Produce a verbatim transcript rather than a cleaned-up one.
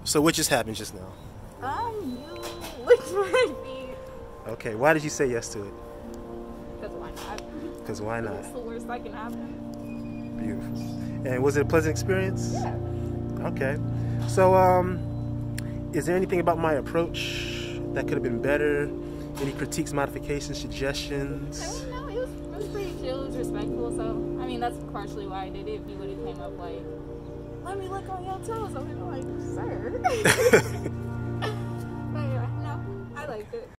So what just happened just now? Um, you licked my feet. Okay, why did you say yes to it? Because why not? Because why not? It's the worst that can happen. Beautiful. And was it a pleasant experience? Yeah. Okay. So, um, is there anything about my approach that could have been better? Any critiques, modifications, suggestions? I mean, no, it was, it was pretty chill. It was respectful. So, I mean, that's partially why I did it. If you would have came up like, let me look on your toes, I would have been like, sir. But yeah, no, I liked it.